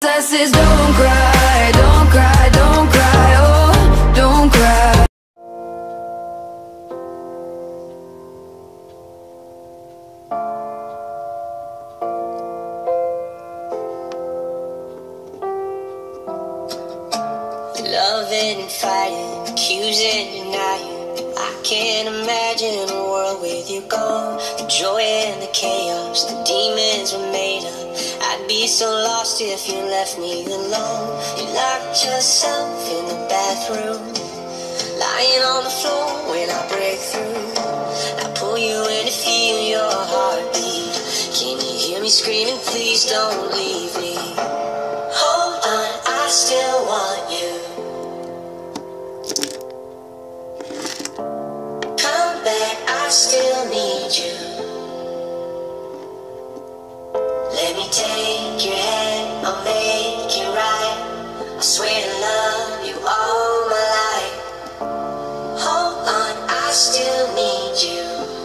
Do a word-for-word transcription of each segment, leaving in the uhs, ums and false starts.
That says don't cry, don't cry, don't cry, oh, don't cry. Loving and fighting, accusing, denying. I can't imagine a world with you gone. The joy and the chaos, the demons were made up. I'd be so lost if you left me alone. You locked yourself in the bathroom, lying on the floor when I break through. I pull you in to feel your heartbeat. Can you hear me screaming, please don't leave me? Hold on, I still want you. Come back, I still need you. Let me take your hand, I'll make it right. I swear to love you all my life. Hold on, I still need you.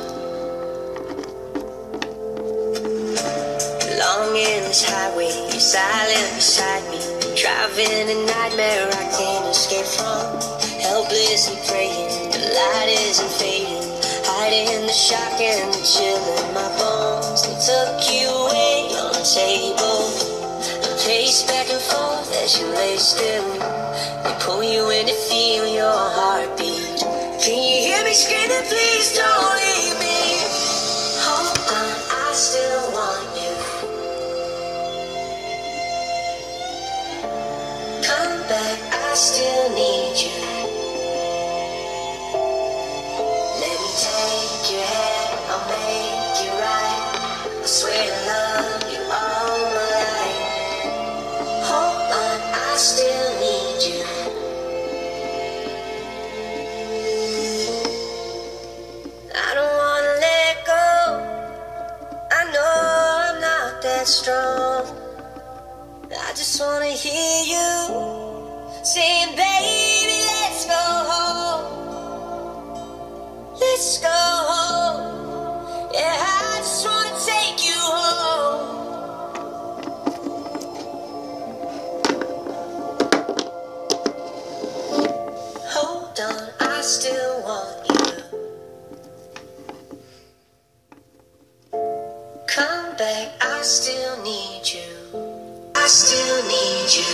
Along in this highway, you're silent beside me. Driving a nightmare I can't escape from. Helplessly praying, the light isn't fading. Hiding the shock and the chill in my bones. They took you away on the table, and pace back and forth as you lay still. They pull you in to feel your heartbeat. Can you hear me screaming, please don't leave me? Hold on, I still want you. Come back, I still need you. Let me take your hand, I'll make it right. I swear to love you all my life. Hold on, I still need you. I don't wanna let go. I know I'm not that strong. I just wanna hear you saying, baby, let's go home. Let's go home. Yeah, I just wanna take you home. Hold on, I still want you. Come back, I still need you. I still need you.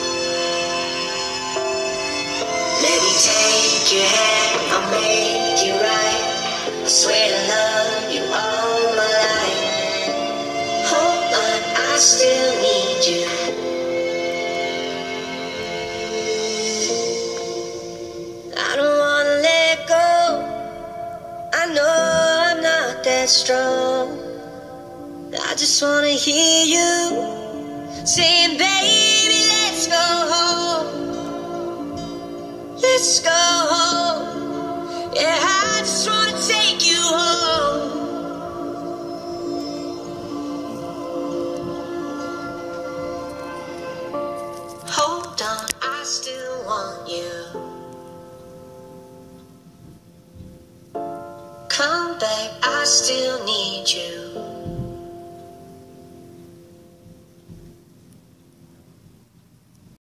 Let me take your hand, I'll make it right. I swear to love you all my life. Hold on, I still need you. I don't wanna let go. I know I'm not that strong. I just wanna hear you saying, baby, let's go home. Let's go home. Yeah, I just wanna take you home. Hold on, I still want you. Come back, I still need you.